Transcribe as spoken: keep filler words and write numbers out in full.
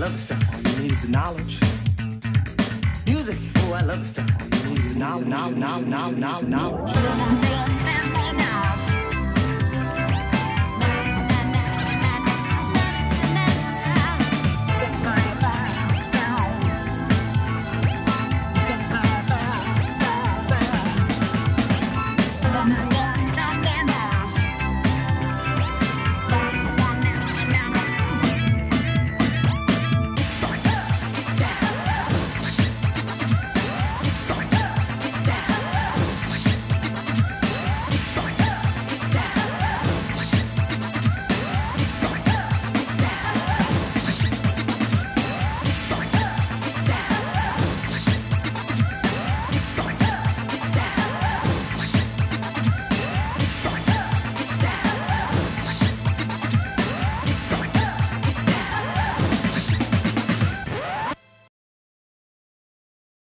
love the stuff. All you need is the knowledge. Music, oh, I love the stuff. All you need is the knowledge, knowledge, knowledge, knowledge, knowledge.